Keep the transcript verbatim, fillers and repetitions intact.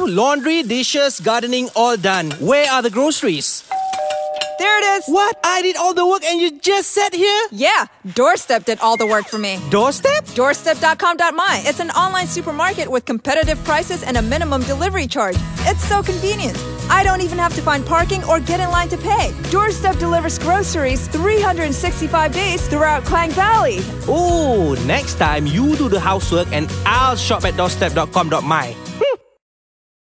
laundry, dishes, gardening, all done. Where are the groceries? There it is. What? I did all the work and you just sat here? Yeah, Doorstep did all the work for me. Doorstep? Doorstep dot com dot my. It's an online supermarket with competitive prices and a minimum delivery charge. It's so convenient. I don't even have to find parking or get in line to pay. Doorstep delivers groceries three hundred sixty-five days throughout Klang Valley. Oh, next time you do the housework and I'll shop at doorstep dot com dot my.